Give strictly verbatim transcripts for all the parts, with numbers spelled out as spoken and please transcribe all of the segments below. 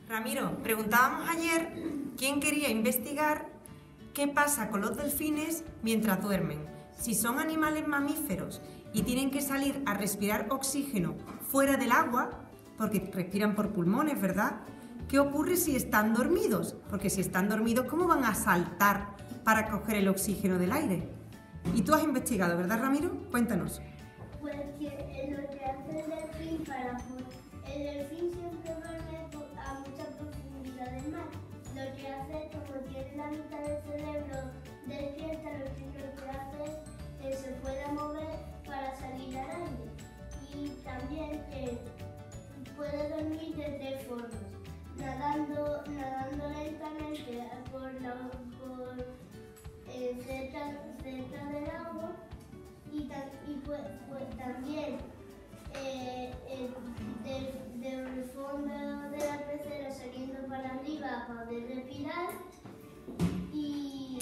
Ramiro, preguntábamos ayer quién quería investigar qué pasa con los delfines mientras duermen. Si son animales mamíferos y tienen que salir a respirar oxígeno fuera del agua, porque respiran por pulmones, ¿verdad? ¿Qué ocurre si están dormidos? Porque si están dormidos, ¿cómo van a saltar para coger el oxígeno del aire? Y tú has investigado, ¿verdad, Ramiro? Cuéntanos. Pues que lo que hace el delfín para... El delfín siempre duerme a mucha profundidad del mar. Lo que hace es, como tiene la mitad del cerebro despierta, lo que, lo que hace es que se pueda mover para salir al aire. Y también que puede dormir de tres formas. Nadando, nadando lentamente por, la, por eh, cerca, cerca del agua y, ta, y pues, pues, también eh, eh, de, del fondo de la pecera saliendo para arriba para poder respirar y,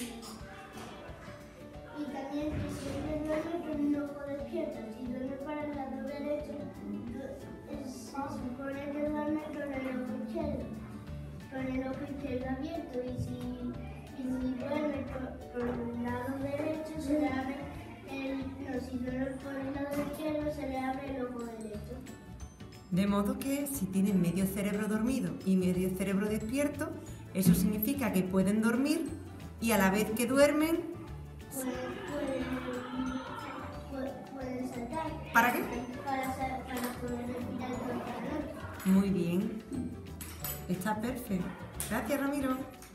y también que siempre duerme con un ojo despierto. Si duerme para el lado derecho, se supone que duerme con el ojo izquierdo, con el ojo izquierdo abierto, y si, y si duerme con, con el lado derecho se le abre el, no, si duerme por el lado izquierdo se le abre el ojo derecho. De modo que si tienen medio cerebro dormido y medio cerebro despierto, eso significa que pueden dormir y a la vez que duermen... Pueden, pueden, pueden saltar. ¿Para qué? Para, para poder respirar con calor. Muy bien. Está perfecto. Gracias, Ramiro.